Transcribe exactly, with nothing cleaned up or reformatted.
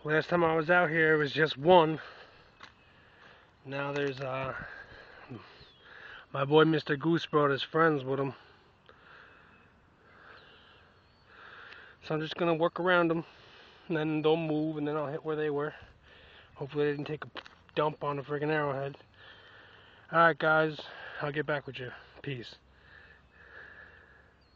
Last time I was out here, it was just one. Now there's uh, my boy Mister Goose brought his friends with him. So I'm just gonna work around them, and then they'll move, and then I'll hit where they were. Hopefully they didn't take a dump on a friggin' arrowhead. Alright guys, I'll get back with you. Peace.